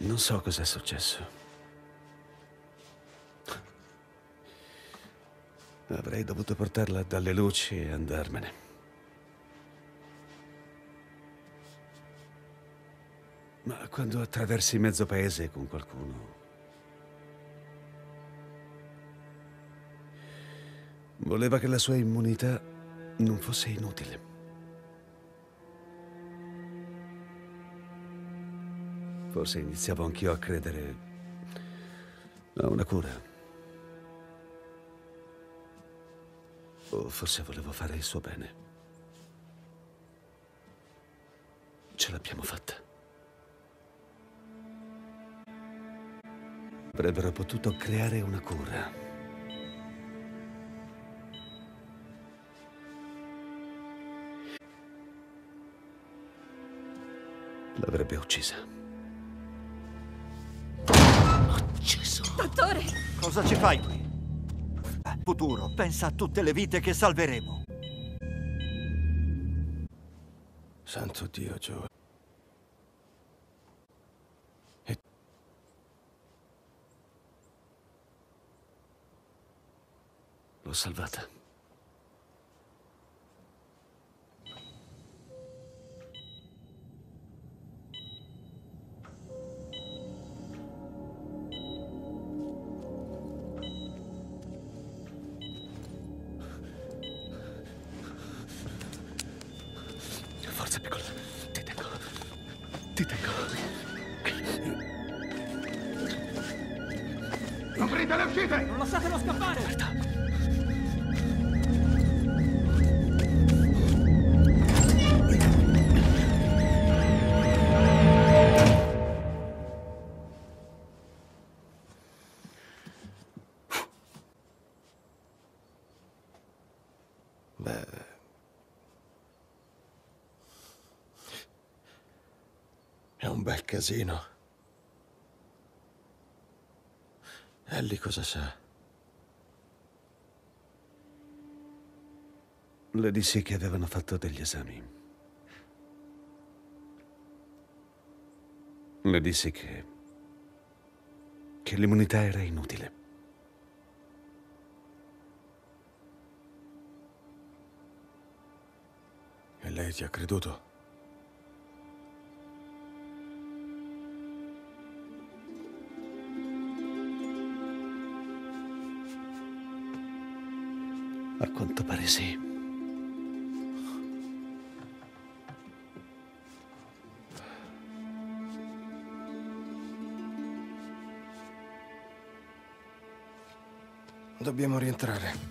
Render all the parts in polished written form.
Non so cos'è successo. Avrei dovuto portarla dalle luci e andarmene. Ma quando attraversi mezzo paese con qualcuno, voleva che la sua immunità non fosse inutile. Forse iniziavo anch'io a credere a una cura. O forse volevo fare il suo bene. Ce l'abbiamo fatta. Avrebbero potuto creare una cura. L'avrebbe uccisa. Gesù! Dottore! Cosa ci fai qui? Futuro, pensa a tutte le vite che salveremo. Santo Dio, Joe. L'ho salvata. Forza, piccola. Ti tengo. Ti tengo. Aprite le uscite! Non lasciatelo scappare! Guarda. Beh... È un bel casino. Ellie cosa sa? Le dissi che avevano fatto degli esami. Le dissi che l'immunità era inutile. E lei ti ha creduto? A quanto pare sì. Dobbiamo rientrare.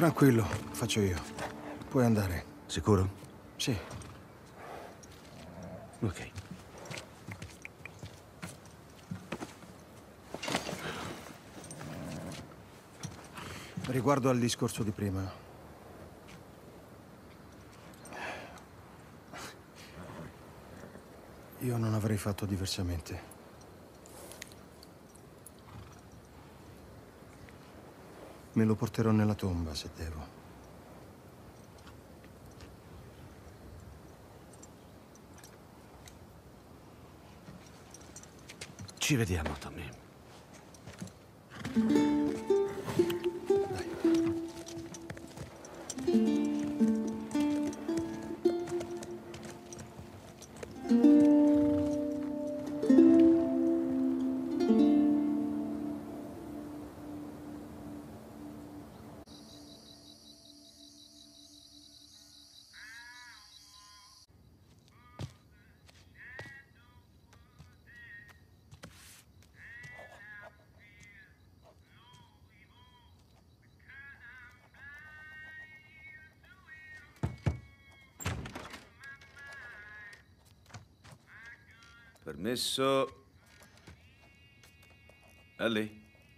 Tranquillo, faccio io. Puoi andare. Sicuro? Sì. Ok. Riguardo al discorso di prima. Io non avrei fatto diversamente. Me lo porterò nella tomba se devo. Ci vediamo, Tommy. Permesso. Ellie?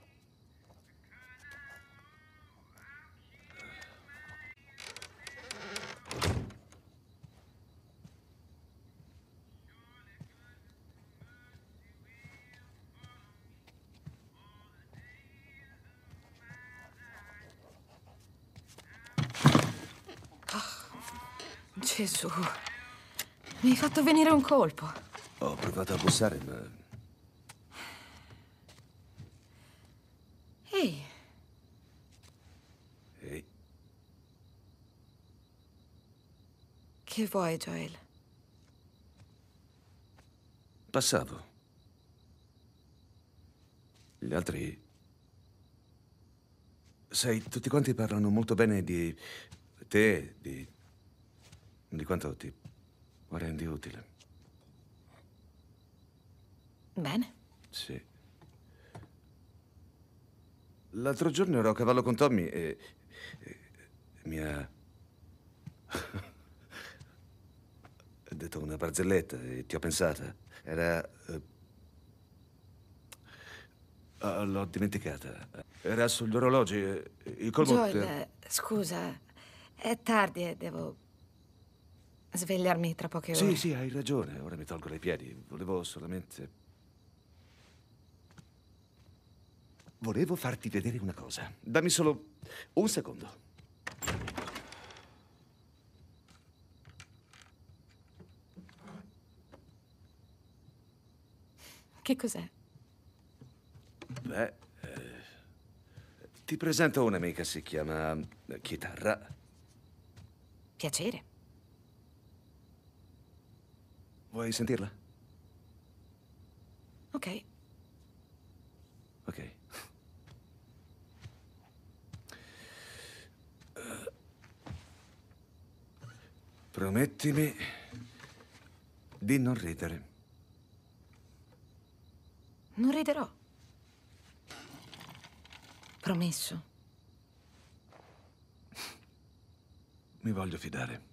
Gesù, mi hai fatto venire un colpo. Ho provato a bussare, ma... Ehi, Ehi, che vuoi, Joel? passavo. Gli altri... Sai, tutti quanti parlano molto bene di te, di quanto ti rendi utile. Bene. Sì. L'altro giorno ero a cavallo con Tommy e mi ha detto una barzelletta e ti ho pensata. Era... l'ho dimenticata. Era sugli orologi. Il colmo... Joel, scusa, è tardi e devo svegliarmi tra poche ore. Sì, sì, hai ragione. Ora mi tolgo dai piedi. Volevo farti vedere una cosa. Dammi solo un secondo. Che cos'è? Beh, ti presento un'amica, si chiama Chitarra. Piacere. Vuoi sentirla? Ok. Ok. Promettimi di non ridere. Non riderò. Promesso. Mi voglio fidare.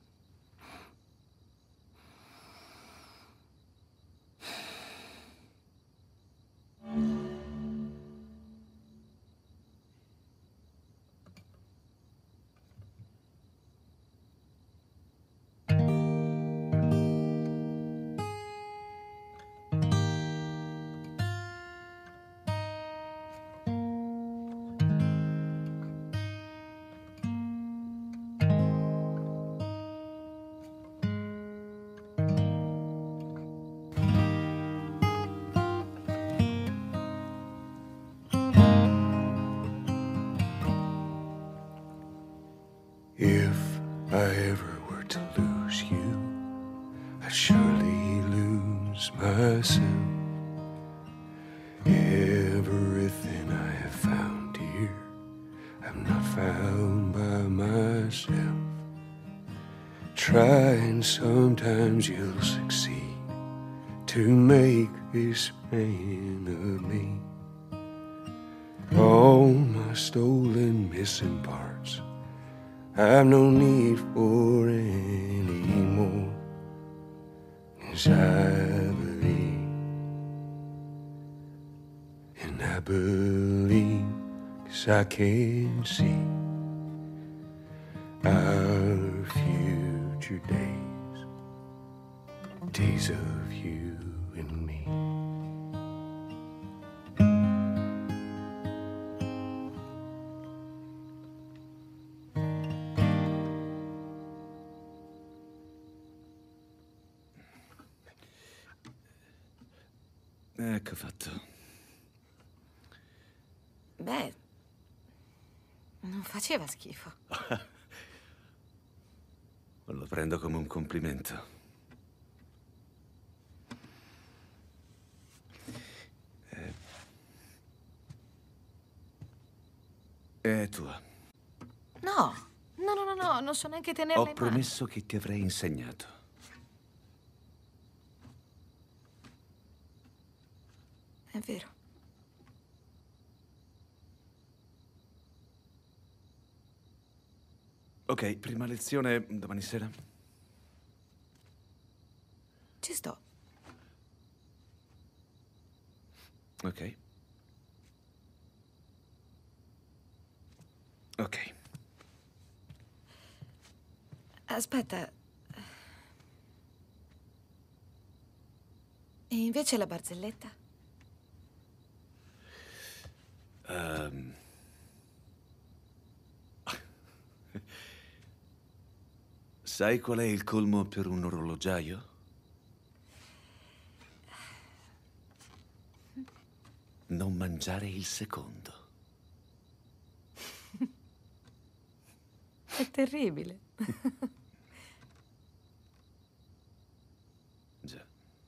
If I ever were to lose you, I'd surely lose myself. Everything I have found here, I'm not found by myself. Try and sometimes you'll succeed to make this man of me. All my stolen missing parts I've no need for any more. 'Cause I believe, and I believe 'cause I can see our future days, days of you and me. Ecco fatto. Beh, non faceva schifo. Lo prendo come un complimento. È tua. No, no, non so neanche tenerla Ho in mano. promesso che ti avrei insegnato. È vero. Ok, prima lezione domani sera. Ci sto. Ok. Ok. Aspetta. E invece la barzelletta? Sai qual è il colmo per un orologiaio? Non mangiare il secondo. È terribile. Già.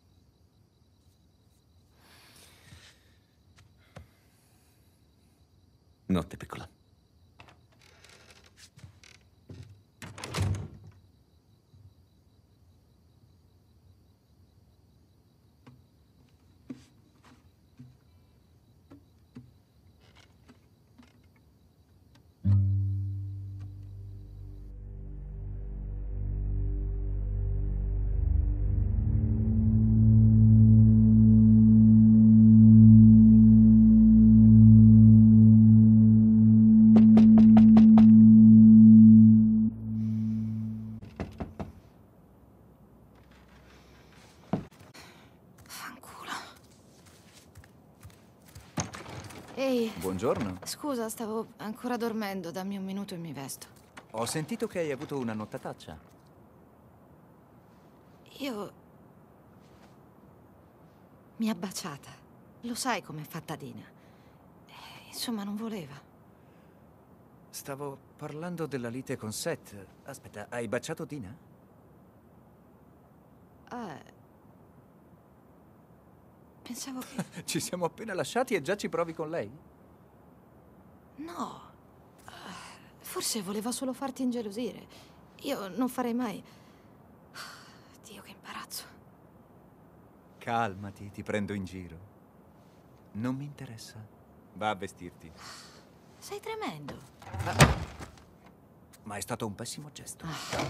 Notte piccola. Fanculo. Ehi, Buongiorno. scusa, stavo ancora dormendo. Dammi un minuto e mi vesto. Ho sentito che hai avuto una nottataccia. Io... mi ha baciata. Lo sai com'è fatta Dina. Insomma, non voleva. Stavo parlando della lite con Seth. Aspetta, hai baciato Dina? Pensavo che... Ci siamo appena lasciati e già ci provi con lei? No. Forse voleva solo farti ingelosire. Io non farei mai... Dio, che imbarazzo. Calmati, ti prendo in giro. Non mi interessa. Va a vestirti. Sei tremendo. Ma è stato un pessimo gesto.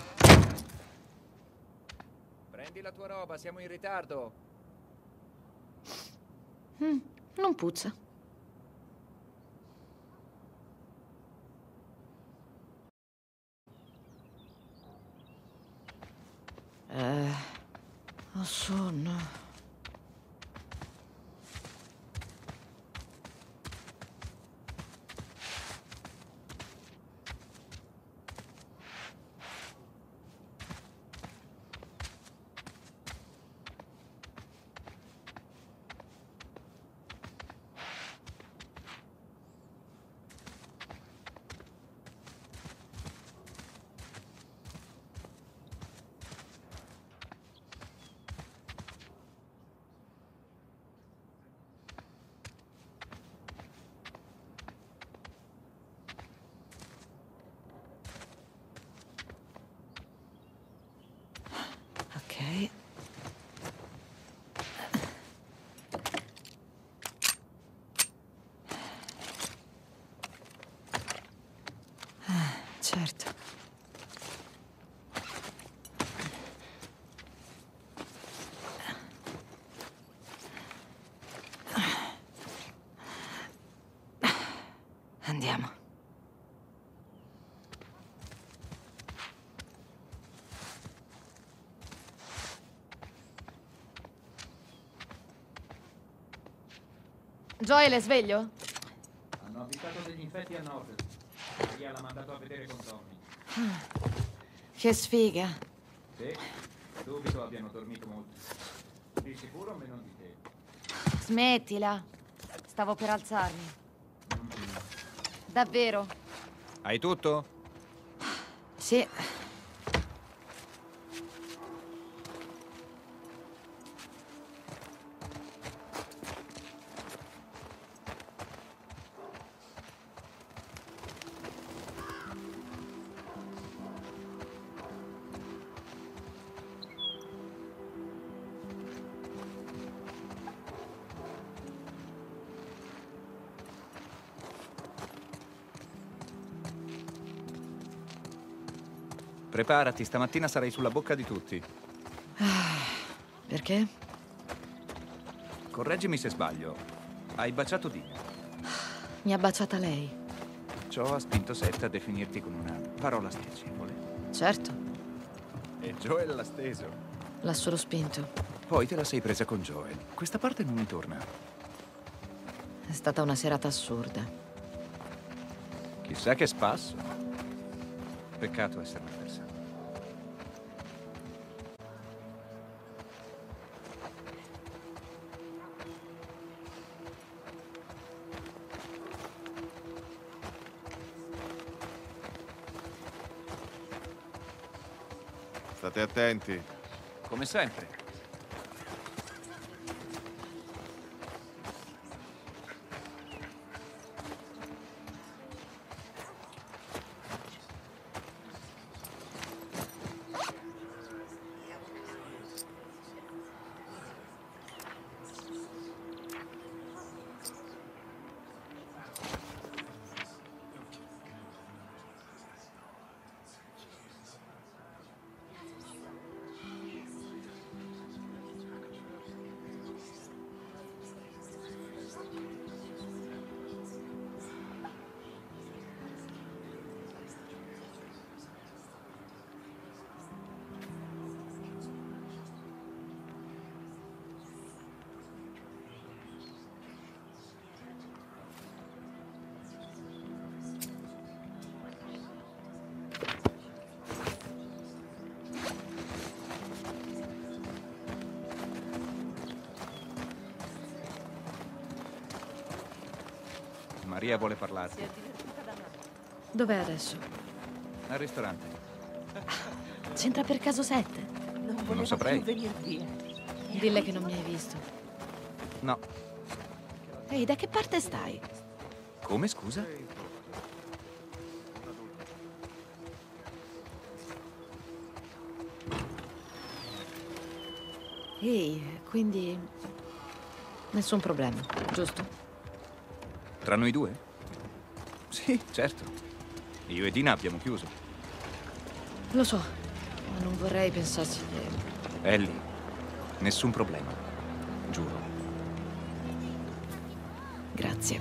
Prendi la tua roba, siamo in ritardo. Non puzza. Ho sonno. Andiamo. Joel è sveglio? Hanno avvistato degli infetti a nord. Maria l'ha mandato a vedere con Tommy. Che sfiga. Sì, dubito abbiano dormito molto. Di sicuro meno di te. Smettila. Stavo per alzarmi. Davvero? Hai tutto? Sì. Preparati, stamattina sarai sulla bocca di tutti. Perché? Correggimi se sbaglio. Hai baciato Dina. Mi ha baciata lei. Ciò ha spinto Seth a definirti con una parola spiacevole. Certo, E Joel l'ha steso. l'ha solo spinto. Poi te la sei presa con Joel. Questa parte non mi torna. È stata una serata assurda. Chissà che spasso. Peccato esserne persa. State attenti. Come sempre. Maria vuole parlarti. Dov'è adesso? Al ristorante. C'entra per caso Seth? Non saprei. Dille che non mi hai visto. No. Ehi, da che parte stai? Come, scusa? Ehi, quindi... nessun problema, giusto? Tra noi due? Sì, certo. Io e Dina abbiamo chiuso. Lo so, ma non vorrei pensassi che... Ellie, nessun problema. Giuro. Grazie.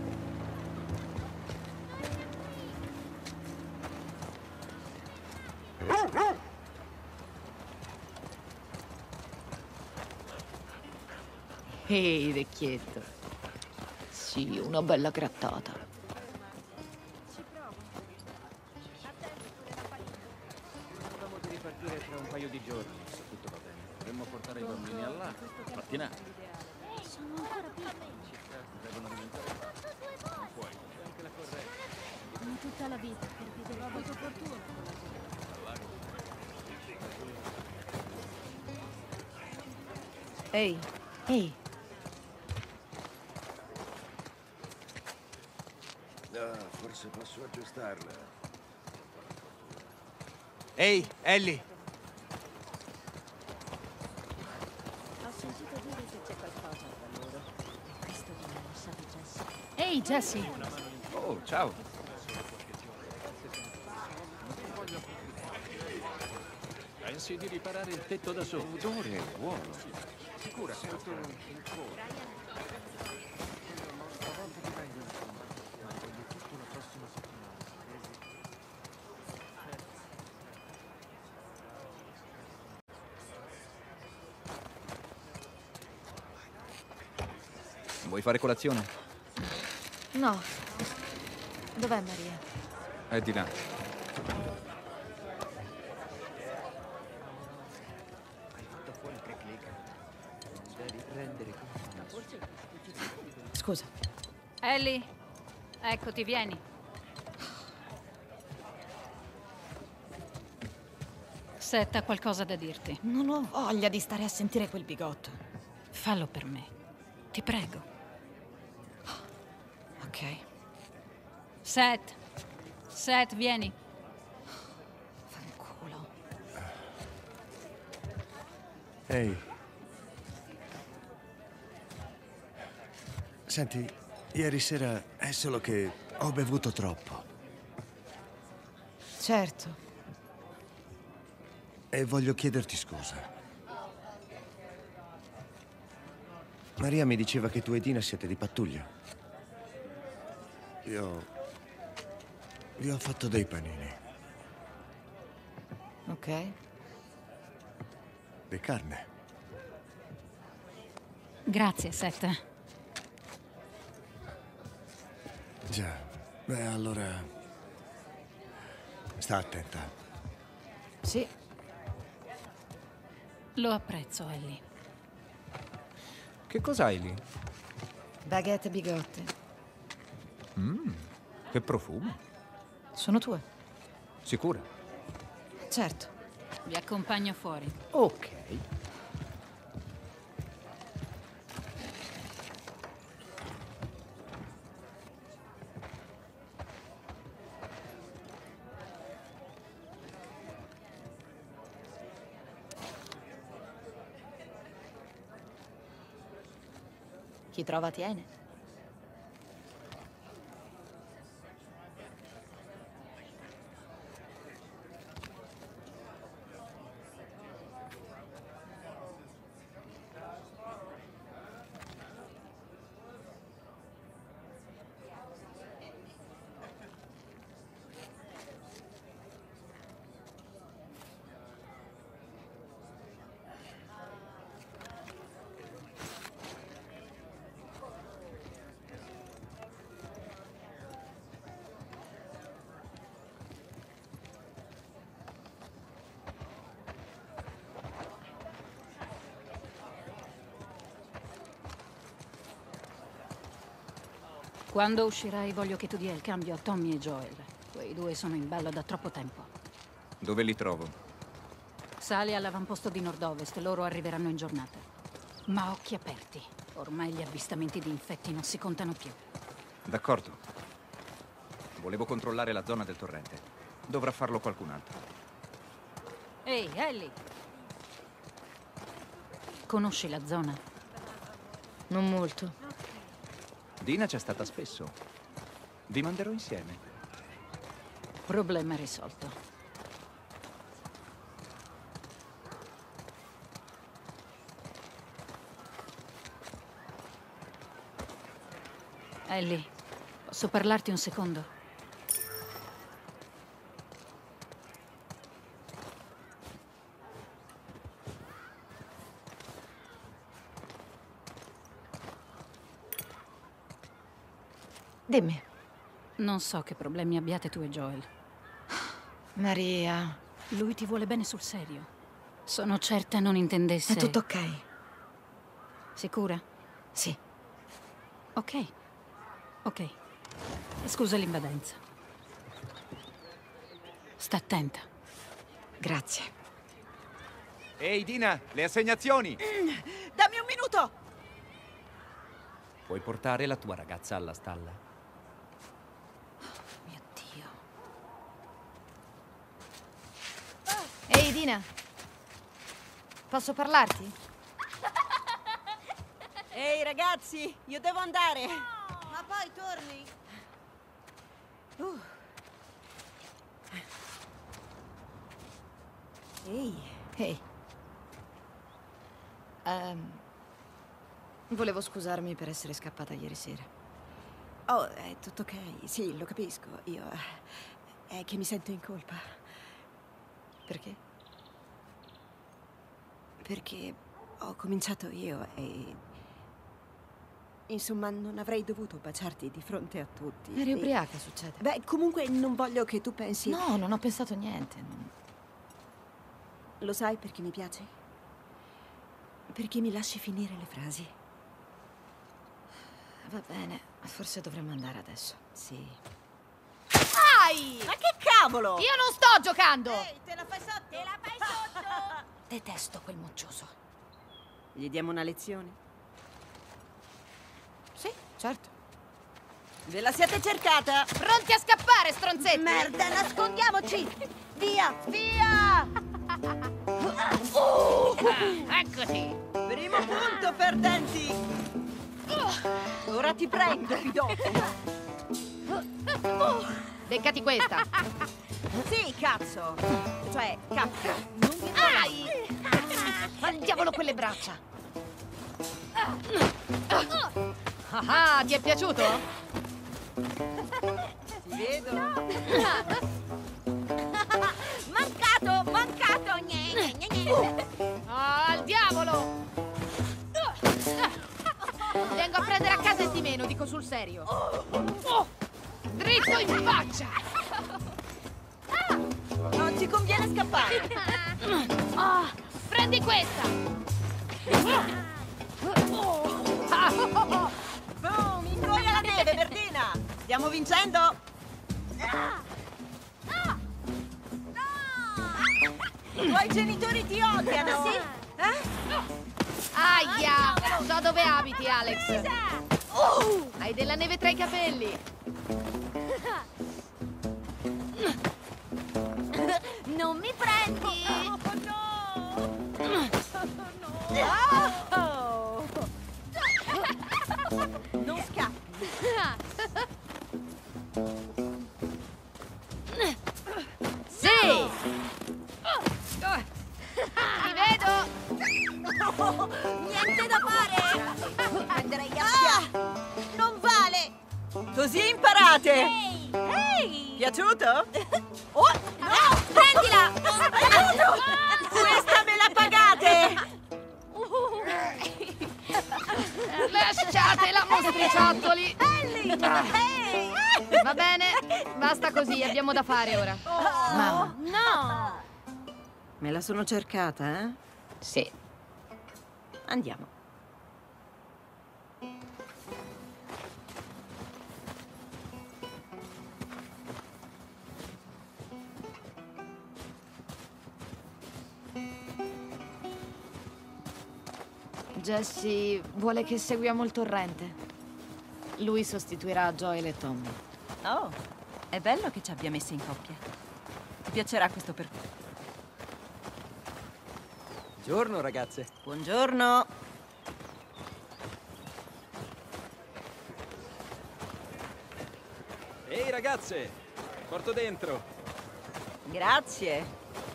Ehi, vecchietto. Sì, una bella grattata. Dovevamo di ripartire tra un paio di giorni, se tutto va bene. Dovremmo portare i bambini all'acqua, pattinare. Sono ancora piccoli. Devono diventare non puoi. Anche la corrente. Come tutta la vita, per vedere. Ho avuto fortuna con la corrente. Ehi, ehi. Forse posso aggiustarla. Ehi, Ellie! Ho sentito dire che c'è qualcosa tra loro. E questo non lo sape Jessie. Ehi, Jessie! Oh, ciao. Pensi di riparare il tetto da solo? Odore è buono. Sicura, sento il cuore. Vuoi fare colazione? No. Dov'è Maria? È di là. Scusa. Ellie, eccoti, vieni. Seth ha qualcosa da dirti. Non ho voglia di stare a sentire quel bigotto. Fallo per me. Ti prego. Ok. Seth, vieni. Fanculo. Ehi. Senti, ieri sera è solo che ho bevuto troppo. Certo. E voglio chiederti scusa. Maria mi diceva che tu e Dina siete di pattuglia. Io vi ho fatto dei panini. Ok. Di carne. Grazie, Seth. Già. Beh, allora... sta attenta. Sì. Lo apprezzo, Ellie. Che cos'hai lì? Baguette e bigotte. Che profumo. Sono tue? Sicura? Certo. Vi accompagno fuori. Ok. Chi trova tiene. Quando uscirai voglio che tu dia il cambio a Tommy e Joel. Quei due sono in ballo da troppo tempo. Dove li trovo? Sali all'avamposto di nord-ovest, loro arriveranno in giornata. Ma occhi aperti. Ormai gli avvistamenti di infetti non si contano più. D'accordo. Volevo controllare la zona del torrente. Dovrà farlo qualcun altro. Ehi, Ellie! Conosci la zona? Non molto. Dina c'è stata spesso. Vi manderò insieme. Problema risolto. Ellie, posso parlarti un secondo? Dimmi. Non so che problemi abbiate tu e Joel. Maria. Lui ti vuole bene sul serio. Sono certa non intendesse... È tutto ok? Sicura? Sì. Ok. Ok. Scusa l'invadenza. Sta attenta. Grazie. Ehi, Dina, le assegnazioni! Dammi un minuto! Puoi portare la tua ragazza alla stalla? Mio Dio. Ehi, Dina. Posso parlarti? Ehi ragazzi, io devo andare. Ma poi torni? Ehi, Ehi. Volevo scusarmi per essere scappata ieri sera. oh, è tutto ok, sì, lo capisco. Io... è che mi sento in colpa. Perché? Perché ho cominciato io e... Insomma, non avrei dovuto baciarti di fronte a tutti. Eri Sì. ubriaca, succede. Beh, comunque non voglio che tu pensi... No, non ho pensato niente. Lo sai perché mi piaci? Perché mi lasci finire le frasi. Va bene, forse dovremmo andare adesso. Sì. Ai! Ma che cavolo! Io non sto giocando! Ehi, te la fai sotto! Te la fai sotto! Detesto quel moccioso. Gli diamo una lezione? Sì, certo. Ve la siete cercata? Pronti a scappare, stronzetti! Merda, nascondiamoci! Via, via! Eccoti! Primo punto, perdenti! Ora ti prendo, pidocchio! Beccati questa! Sì, cazzo! Cioè, cacca! Non mi Ai! Al diavolo quelle braccia! Ah, ti è piaciuto? Ti vedo! Mancato, mancato! Al diavolo! Vengo a prendere a casa e di meno, dico sul serio. Dritto in faccia! Non ti conviene scappare! Prendi questa! Boom! Ingoia la neve, Verdina! Stiamo vincendo! I tuoi genitori ti odiano! Sì? Aia! So dove abiti, Alex. Hai della neve tra i capelli. Non mi prendi! Oh! Non scappi! Sì! Ti vedo! Niente da fare! Mi prenderei a schiaffi! Non vale! Così imparate! Ehi! Ehi! Piaciuto? Oh! No! Prendila! Aiuto! Questa me la pagate! Lasciatela, mostriciattoli! Ehi! Va bene, basta così, abbiamo da fare ora. Mamma. No! Me la sono cercata, eh? Sì. Andiamo. Jesse vuole che seguiamo il torrente. Lui sostituirà Joel e Tommy. Oh, è bello che ci abbia messi in coppia. Ti piacerà questo percorso. Buongiorno, ragazze. Buongiorno. Ehi, ragazze! Porto dentro. Grazie.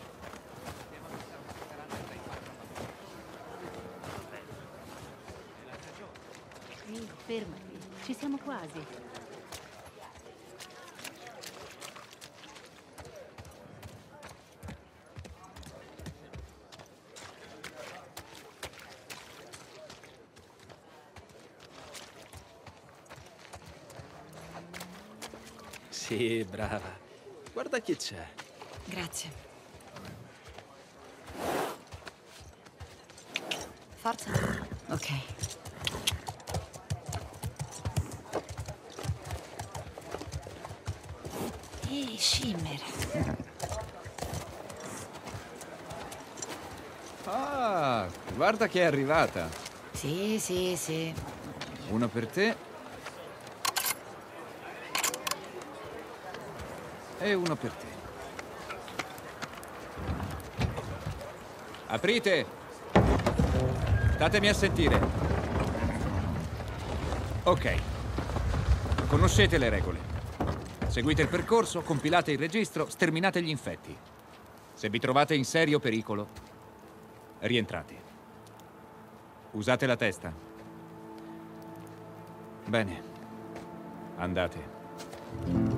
Ehi, fermati, ci siamo quasi. Sì, brava. Guarda chi c'è. Grazie. Forza. Ok. Ehi, Shimmer. Ah, guarda che è arrivata. Sì, sì, sì. Uno per te. E uno per te. Aprite! Statemi a sentire. Ok. Conoscete le regole. Seguite il percorso, compilate il registro, sterminate gli infetti. Se vi trovate in serio pericolo, rientrate. Usate la testa. Bene. Andate.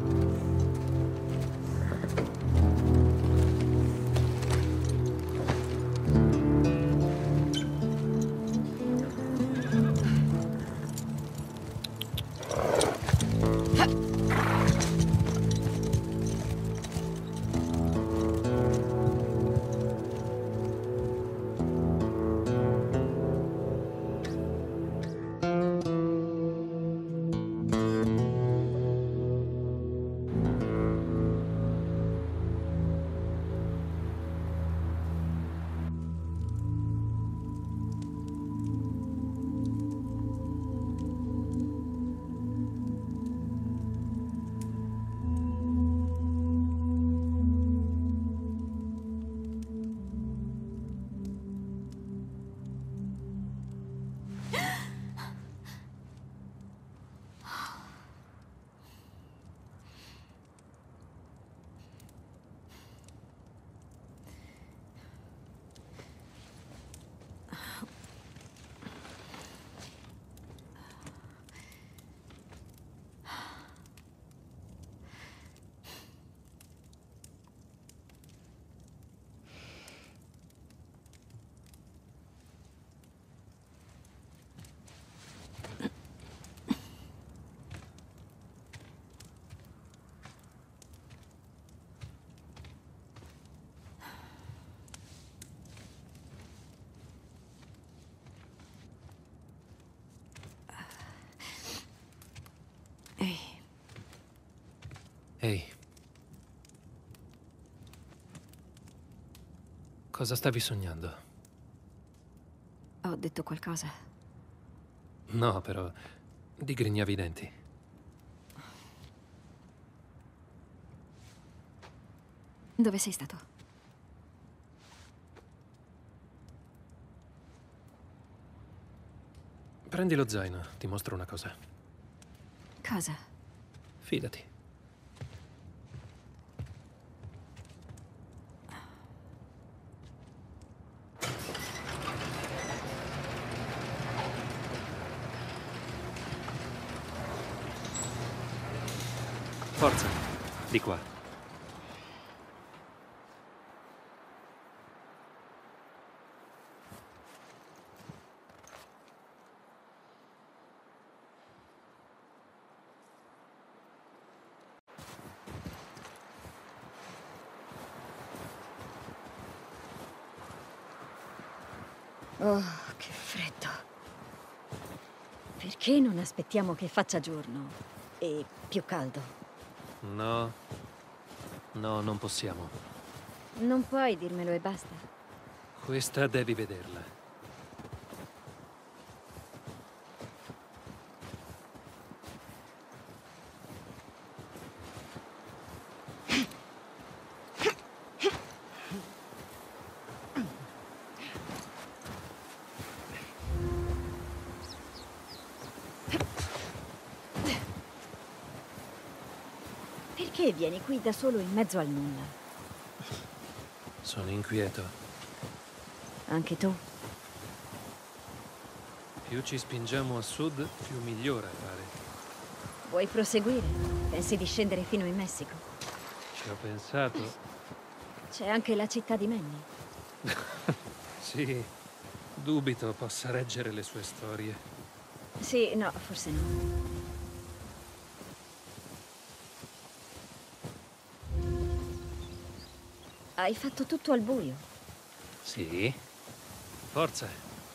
Ehi. Cosa stavi sognando? Ho detto qualcosa? No, però digrignavi i denti. Dove sei stato? Prendi lo zaino, ti mostro una cosa. Cosa? Fidati. Forza, di qua. Oh, che freddo. Perché non aspettiamo che faccia giorno e più caldo? No. No, non possiamo. Non puoi dirmelo e basta. Questa devi vederla. Perché vieni qui da solo in mezzo al nulla? Sono inquieto. Anche tu? Più ci spingiamo a sud, più migliora, pare. Vuoi proseguire? Pensi di scendere fino in Messico? Ci ho pensato. C'è anche la città di Manny. Sì, dubito possa reggere le sue storie. Sì, no, forse no. Hai fatto tutto al buio. Sì? Forza.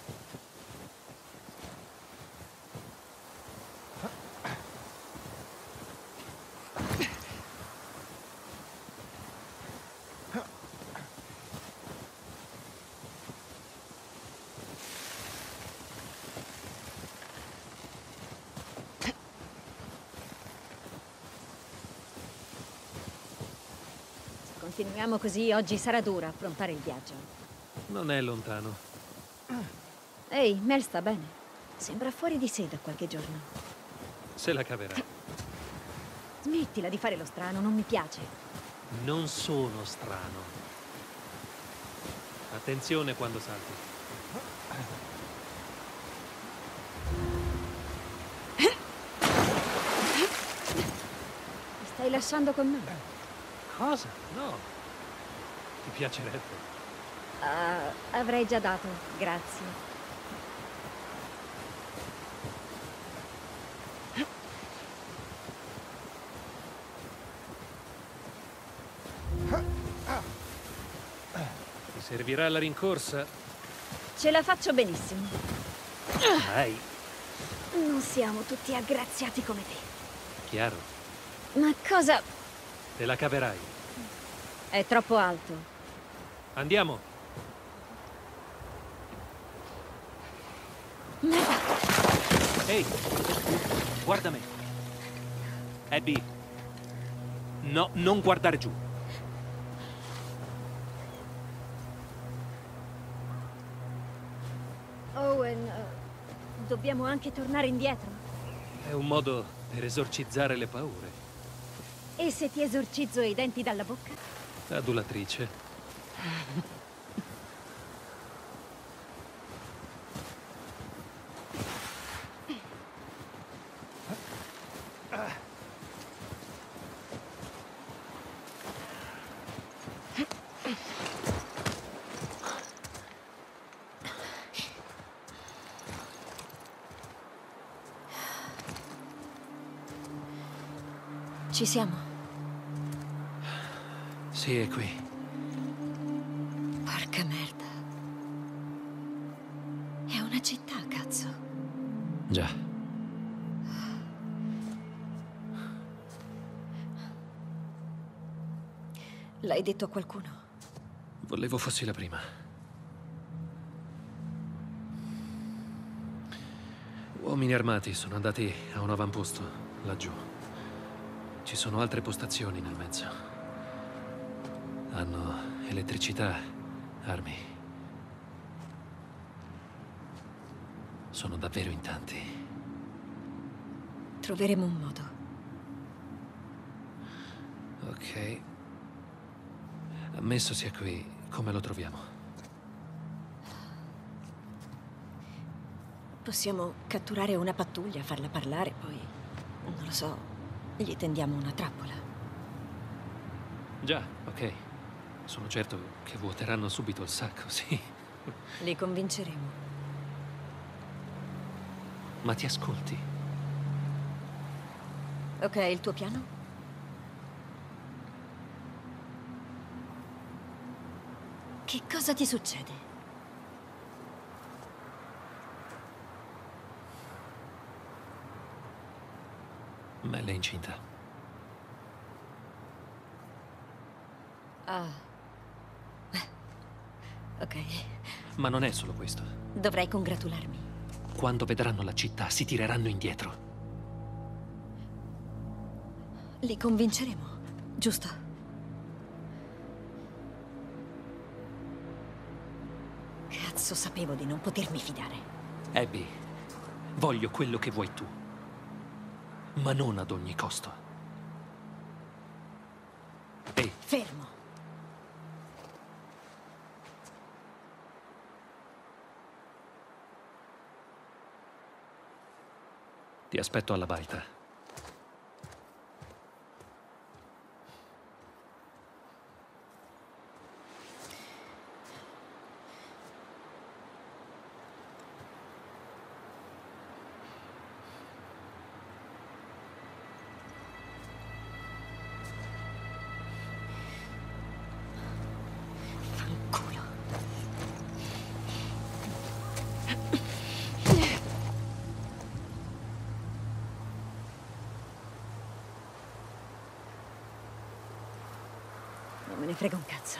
Continuiamo così, oggi sarà duro affrontare il viaggio. Non è lontano. Ehi, Mel sta bene. Sembra fuori di sé da qualche giorno. Se la caverà. Smettila di fare lo strano, non mi piace. Non sono strano. Attenzione quando salti. Mi stai lasciando con me? Cosa? No. Ti piacerebbe? Avrei già dato, grazie. Ti servirà la rincorsa? Ce la faccio benissimo. Dai. Non siamo tutti aggraziati come te. Chiaro. Ma cosa? Te la caverai. È troppo alto. Andiamo. Ehi, guarda me. Abby. No, non guardare giù. Owen, dobbiamo anche tornare indietro. È un modo per esorcizzare le paure. E se ti esorcizzo i denti dalla bocca? Adulatrice. Ci siamo. Sì, è qui. Porca merda. È una città, cazzo. Già. L'hai detto a qualcuno? Volevo fossi la prima. Uomini armati sono andati a un avamposto, laggiù. Ci sono altre postazioni nel mezzo. Hanno elettricità, armi. Sono davvero in tanti. Troveremo un modo. Ok. Ammesso sia qui, come lo troviamo? Possiamo catturare una pattuglia, farla parlare, poi... non lo so, gli tendiamo una trappola. Già, ok. Sono certo che vuoteranno subito il sacco, sì. Li convinceremo. Ma ti ascolti? Ok, il tuo piano? Che cosa ti succede? Mel è incinta. Ah. Ok. Ma non è solo questo. Dovrei congratularmi. Quando vedranno la città, si tireranno indietro. Li convinceremo, giusto? Cazzo, sapevo di non potermi fidare. Abby, voglio quello che vuoi tu. Ma non ad ogni costo. Ehi. Fermo. Ti aspetto alla baita. Non me ne frega un cazzo.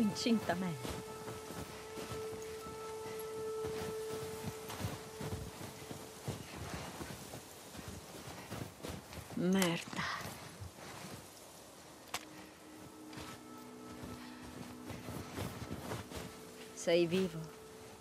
incinta meglio. Merda. Sei vivo?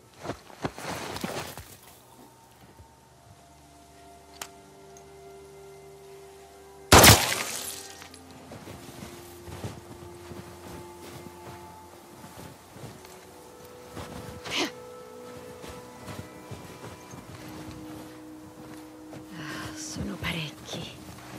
Sono parecchi.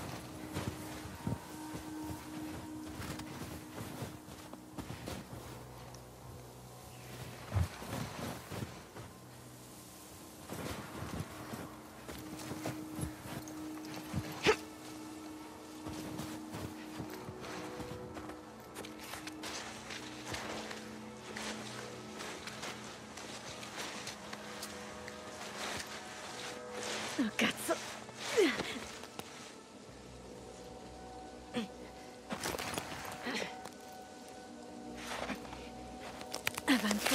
Oh, cazzo. Avanti.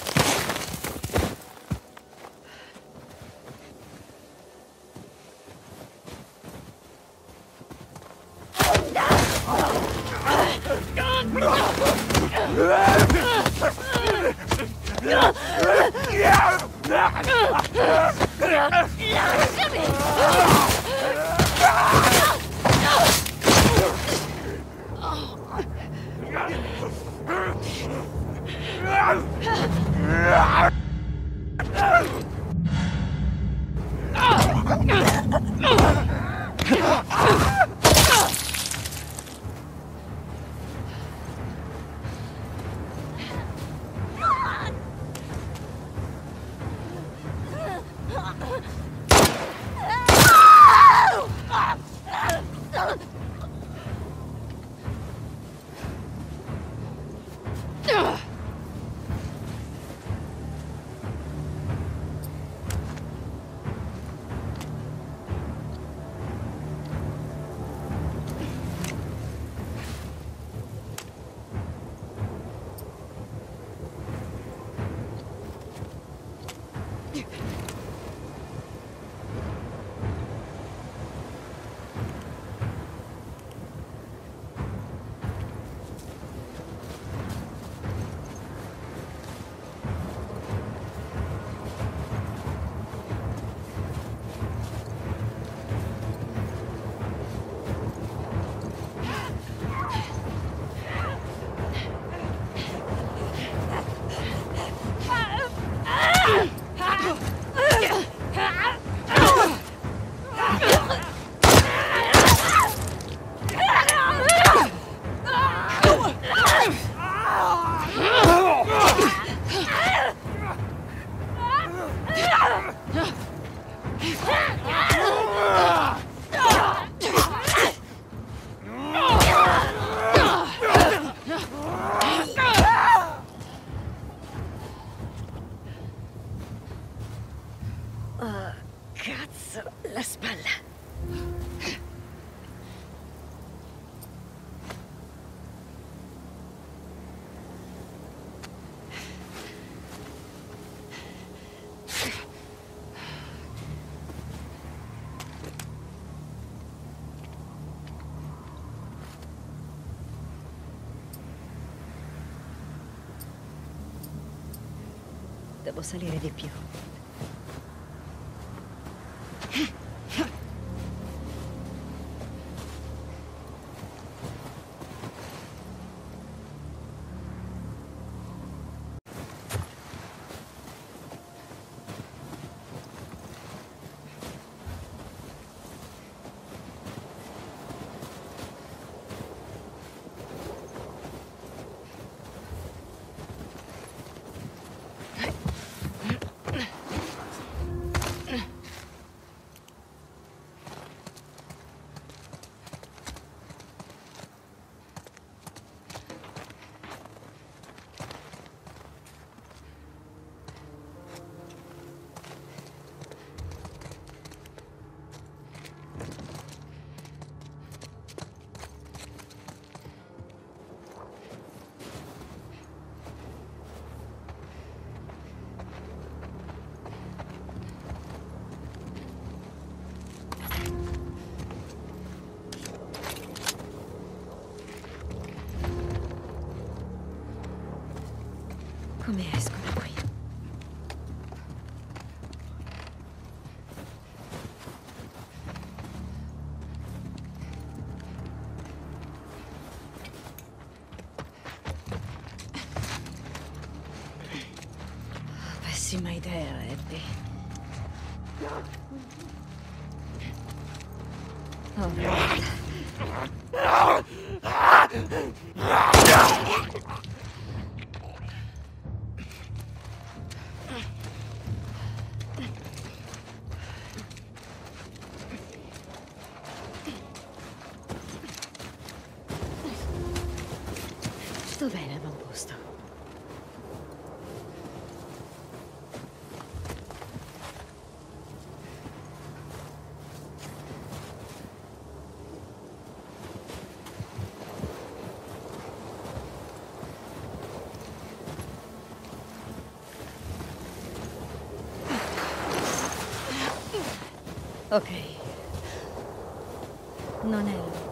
Oh, cazzo, la spalla. Devo salire di più. Pessima idea, Abby. Oh, merda. Dov'è l'avamposto? Ok. Non è lontano.